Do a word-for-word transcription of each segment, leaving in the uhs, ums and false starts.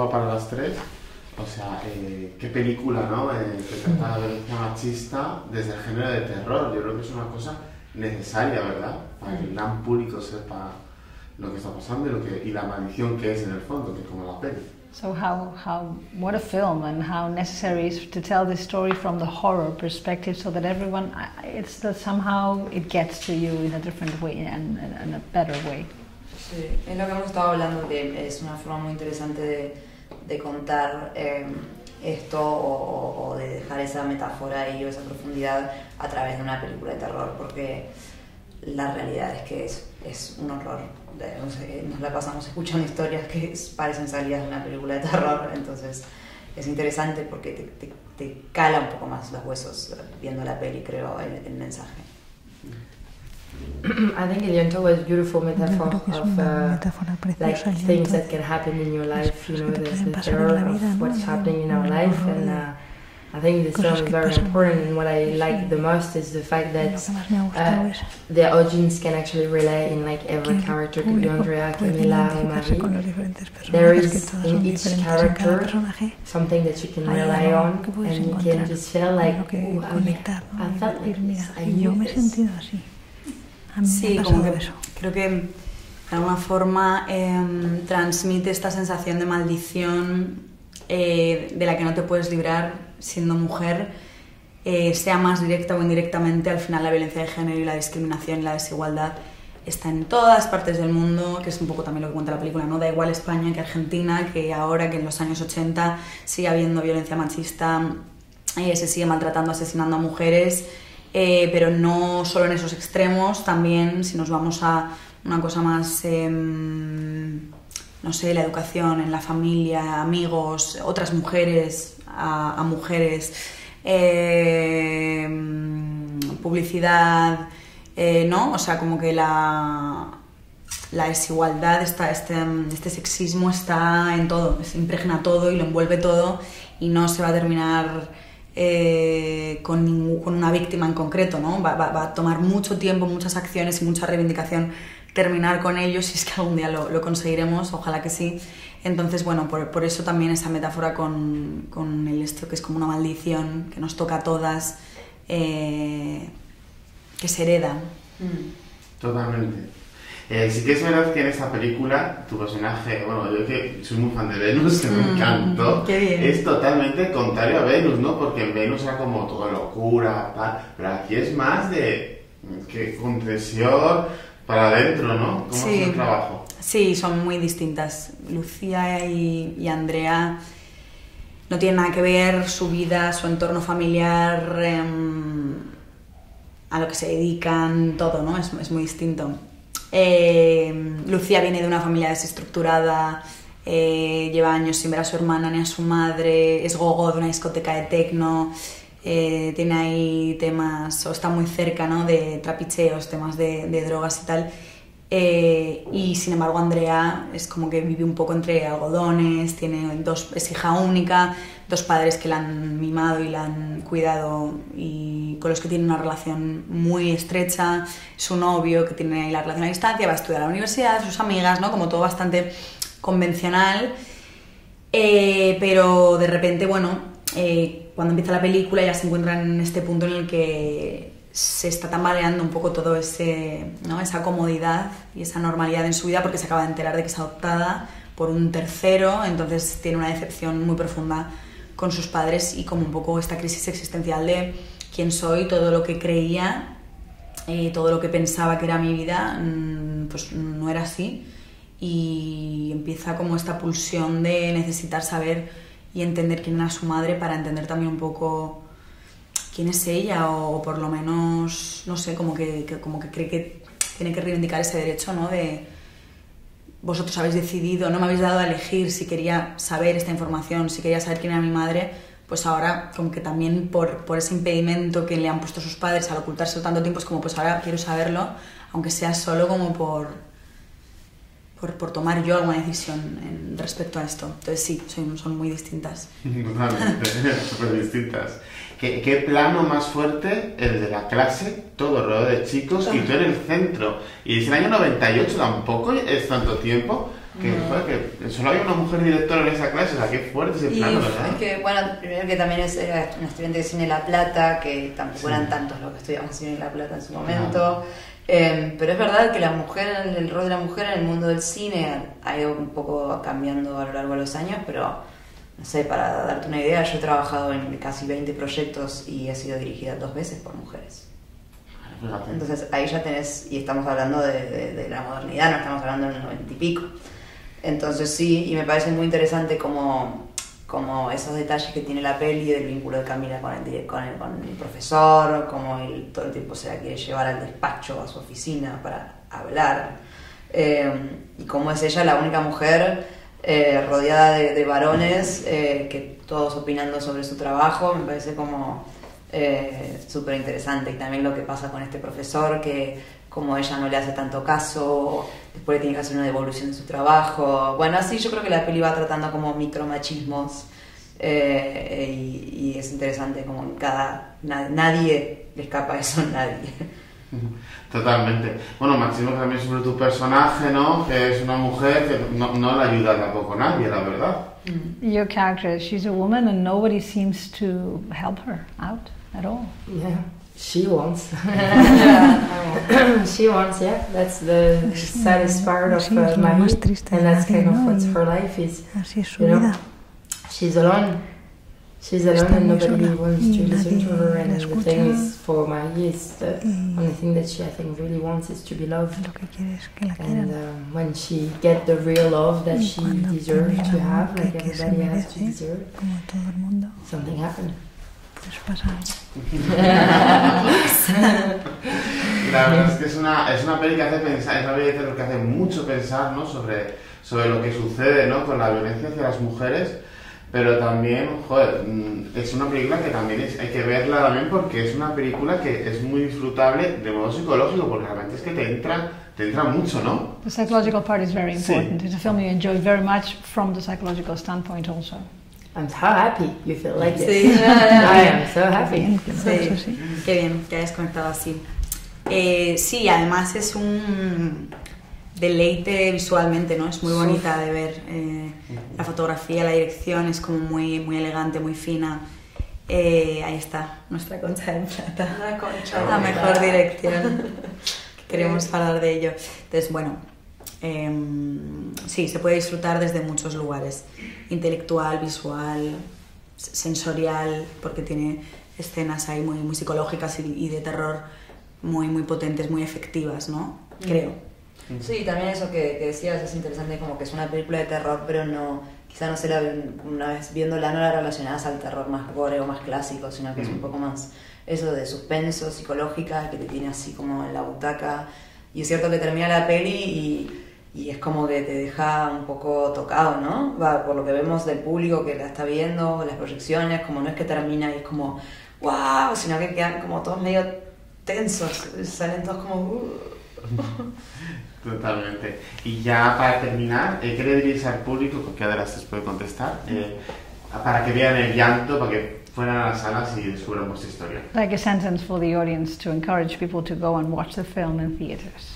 va para las tres. O sea, eh, qué película, ¿no? Eh, que trata la violencia machista desde el género de terror. Yo creo que es una cosa necesaria, ¿verdad? Para que el gran público sepa lo que está pasando y, lo que, y la maldición que es en el fondo, que es como la peli. So how, how, what a film, and how necessary it is to tell this story from the horror perspective, so that everyone, it's that somehow it gets to you in a different way and in a better way. Sí, es lo que hemos estado hablando, que es una forma muy interesante de, de contar eh, esto o, o de dejar esa metáfora y esa profundidad a través de una película de terror, porque la realidad es que es, es un horror. De, no sé, nos la pasamos escuchando historias que parecen salidas de una película de terror, entonces es interesante porque te, te, te cala un poco más los huesos viendo la peli, creo, el, el mensaje. I think Elianto was a beautiful metaphor of uh, like things that can happen in your life, you know, the, the terror of what's happening in our life, and uh, I think this film is very important, and what I like the most is the fact that uh, the audience can actually relay in like every character, could be Andrea, Camila, or Marie. There is in each character something that you can rely on, and you can just feel like, oh, I felt like this, I knew this. Sí, como que creo que de alguna forma eh, transmite esta sensación de maldición eh, de la que no te puedes librar siendo mujer, eh, sea más directa o indirectamente. Al final la violencia de género y la discriminación y la desigualdad está en todas partes del mundo, que es un poco también lo que cuenta la película, ¿no? Da igual España que Argentina, que ahora que en los años ochenta sigue habiendo violencia machista, eh, se sigue maltratando, asesinando a mujeres. Eh, pero no solo en esos extremos, también si nos vamos a una cosa más, eh, no sé, la educación en la familia, amigos, otras mujeres a, a mujeres, eh, publicidad, eh, ¿no? O sea, como que la, la desigualdad, está, este, este sexismo está en todo, se impregna todo y lo envuelve todo y no se va a terminar Eh, con, ningún, con una víctima en concreto, ¿no? Va, va, va a tomar mucho tiempo, muchas acciones y mucha reivindicación terminar con ello, si es que algún día lo, lo conseguiremos, ojalá que sí. Entonces, bueno, por, por eso también esa metáfora con, con el esto que es como una maldición que nos toca a todas, eh, que se hereda. Mm. Totalmente. Eh, sí que es verdad que en esta película tu personaje, bueno, yo que soy muy fan de Venus, que me mm, encantó, es totalmente contrario a Venus, ¿no? Porque en Venus era como toda locura, tal, pero aquí es más de que concesión para adentro, ¿no? ¿Cómo sí. es el trabajo? Sí, son muy distintas. Lucía y, y Andrea no tienen nada que ver, su vida, su entorno familiar, eh, a lo que se dedican, todo, ¿no? Es, es muy distinto. Eh, Lucía viene de una familia desestructurada, eh, lleva años sin ver a su hermana ni a su madre, es gogo de una discoteca de techno, eh, tiene ahí temas, o está muy cerca, ¿no? De trapicheos, temas de, de drogas y tal, eh, y sin embargo Andrea es como que vive un poco entre algodones, tiene dos, es hija única, dos padres que la han mimado y la han cuidado y con los que tiene una relación muy estrecha, su novio que tiene ahí la relación a distancia, va a estudiar a la universidad, sus amigas, ¿no? Como todo bastante convencional, eh, pero de repente, bueno, eh, cuando empieza la película ya se encuentran en este punto en el que se está tambaleando un poco todo ese, ¿no? Esa comodidad y esa normalidad en su vida porque se acaba de enterar de que es adoptada por un tercero, entonces tiene una decepción muy profunda con sus padres y como un poco esta crisis existencial de quién soy, todo lo que creía, eh, todo lo que pensaba que era mi vida, pues no era así, y empieza como esta pulsión de necesitar saber y entender quién era su madre para entender también un poco quién es ella, o por lo menos, no sé, como que, que, como que cree que tiene que reivindicar ese derecho, ¿no? De vosotros habéis decidido, no me habéis dado a elegir si quería saber esta información, si quería saber quién era mi madre, pues ahora como que también por, por ese impedimento que le han puesto sus padres al ocultárselo tanto tiempo, es como pues ahora quiero saberlo, aunque sea solo como por, por, por tomar yo alguna decisión en, respecto a esto. Entonces sí, son, son muy distintas. Totalmente, súper distintas. ¿Qué, ¿Qué plano más fuerte? El de la clase, todo rodeado de chicos y tú en el centro. Y es el año noventa y ocho, tampoco es tanto tiempo, Que, no. joder, que solo hay una mujer directora en esa clase, o sea, qué fuerte ese plano, ¿verdad? Es que, bueno, primero que también es, era un estudiante de cine en La Plata, que tampoco sí. eran tantos los que estudiamos cine en La Plata en su momento. No. Eh, pero es verdad que la mujer, el rol de la mujer en el mundo del cine ha ido un poco cambiando a lo largo de los años, pero no sé, para darte una idea, yo he trabajado en casi veinte proyectos y he sido dirigida dos veces por mujeres. Entonces ahí ya tenés, y estamos hablando de, de, de la modernidad, no estamos hablando del noventa y pico. Entonces sí, y me parece muy interesante como, como esos detalles que tiene la peli del vínculo de Camila con el, con el, con el profesor, como él todo el tiempo se la quiere llevar al despacho, a su oficina para hablar, eh, y como es ella la única mujer eh, rodeada de, de varones, eh, que todos opinando sobre su trabajo, me parece como eh, súper interesante. Y también lo que pasa con este profesor, que como ella no le hace tanto caso, después le tiene que hacer una devolución de su trabajo. Bueno, así yo creo que la peli va tratando como micromachismos, eh, y, y es interesante como cada na, nadie le escapa a eso a nadie. Totalmente. Bueno, machismo también sobre tu personaje, ¿no? Que es una mujer que no, no le ayuda tampoco a nadie, la verdad. Your character, she's a woman and nobody seems to help her out at all. Yeah. She wants. She wants, yeah. That's the saddest part of uh, Marie, and that's kind of what her life is. You know, she's alone. She's alone, and nobody wants to listen to her. And the thing is, for Marie, is the only thing that she, I think, really wants is to be loved. And um, when she gets the real love that she deserves to have, like everybody has to deserve, something happened. La verdad es que es una, es una peli que hace pensar, es una peli que hace mucho pensar, ¿no? sobre, sobre lo que sucede, ¿no? Con la violencia hacia las mujeres, pero también, joder, es una película que también es, hay que verla también porque es una película que es muy disfrutable de modo psicológico, porque realmente es que te entra, te entra mucho, ¿no? The psychological part is very important. Sí. It's a film you enjoy very much from the psychological standpoint also. I'm so happy you feel like it. Sí. I am so happy. Sí. Sí. Qué bien que hayas conectado así. Eh, sí, además es un deleite visualmente, ¿no? Es muy bonita de ver. Eh, la fotografía, la dirección es como muy, muy elegante, muy fina. Eh, ahí está, nuestra Concha de Plata. La Concha. La mejor dirección. Queremos hablar de ello. Entonces, bueno, eh, sí, se puede disfrutar desde muchos lugares. Intelectual, visual, sensorial, porque tiene escenas ahí muy, muy psicológicas y, y de terror muy, muy potentes, muy efectivas, ¿no? Creo. Sí, también eso que, que decías es interesante, como que es una película de terror, pero no, quizá no se la ven, una vez viéndola no la relacionadas al terror más gore o más clásico, sino que es un poco más eso de suspenso, psicológica, que te tiene así como en la butaca. Y es cierto que termina la peli y, y es como que te deja un poco tocado, ¿no? Va, por lo que vemos del público que la está viendo, las proyecciones, como no es que termina y es como wow, sino que quedan como todos medio tensos, salen todos como uh. Totalmente. Y ya para terminar, eh, ¿qué le diríais al público, porque ahora se puede contestar, eh, para que vean el llanto, para que fueran a las salas y descubran vuestra historia? Like a sentence for the audience to encourage people to go and watch the film in theaters.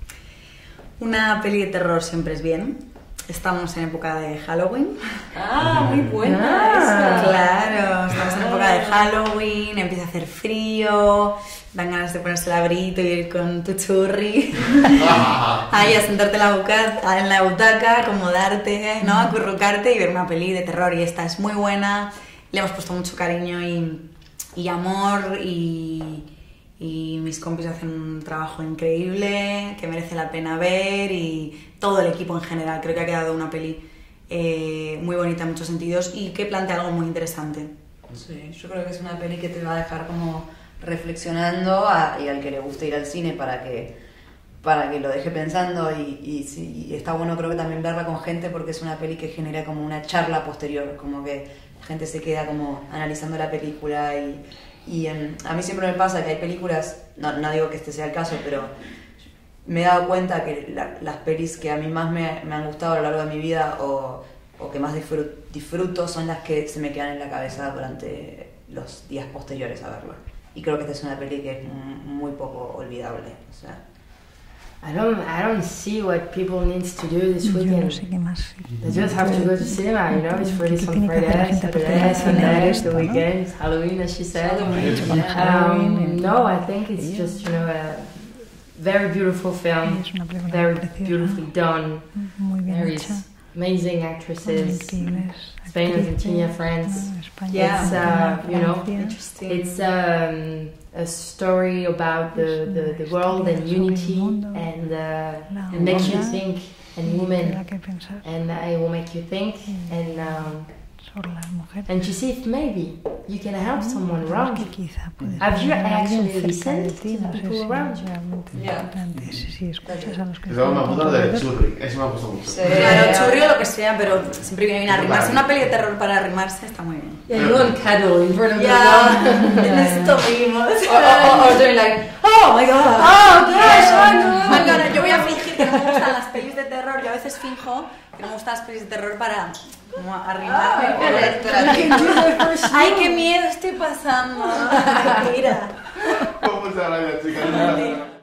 Una peli de terror siempre es bien. Estamos en época de Halloween. Ah, muy buena ah, esa. Claro, estamos en época de Halloween, empieza a hacer frío, dan ganas de ponerse el abrito y ir con tu churri ahí a sentarte en la, buca, en la butaca, acomodarte, ¿no? Acurrucarte y ver una peli de terror. Y esta es muy buena, le hemos puesto mucho cariño y, y amor y, y mis compis hacen un trabajo increíble que merece la pena ver, y todo el equipo en general. Creo que ha quedado una peli eh, muy bonita en muchos sentidos y que plantea algo muy interesante. Sí, yo creo que es una peli que te va a dejar como reflexionando a, y al que le guste ir al cine para que, para que lo deje pensando, y, y, sí, y está bueno creo que también verla con gente, porque es una peli que genera como una charla posterior, como que la gente se queda como analizando la película y, y en, a mí siempre me pasa que hay películas, no, no digo que este sea el caso, pero me he dado cuenta que la, las pelis que a mí más me, me han gustado a lo largo de mi vida o, o que más disfruto, disfruto son las que se me quedan en la cabeza durante los días posteriores a verla. Y creo que esta es una peli que es muy poco olvidable. O sea. I don't, I don't see what people need to do this weekend. No sé qué más. They just have to go to cinema, you know. It's for this on Friday, Saturday, Sunday, the weekend, Halloween, as she said. Um, no, I think it's just, you know, a very beautiful film, very beautifully done. There is amazing actresses, Spain, Argentina, France. Yeah. It's, uh, you know, Interesting. it's um, a story about the, the, the world and unity, and uh, it makes you think, and women, and it will make you think, and um, and to see if maybe you can help someone around you. Have you actually listened to the people around you? Yeah. Es algo me apunta lo de Churri, eso me ha gustado mucho. Sí. Claro, churri o lo que sea, pero siempre viene bien arrimarse. Una peli de terror para arrimarse está muy bien. Yeah, you want cuddle in front of Yeah, the en esto vimos. Or, or, or doing like, oh my god. Oh, gosh, oh no. Bueno, ahora yo voy a fingir que no me gustan las pelis de terror. Yo a veces finjo que no me gustan las pelis de terror para como arrimarme. Ay, qué miedo estoy pasando. Mira. ¿Cómo se habla ya, chicas?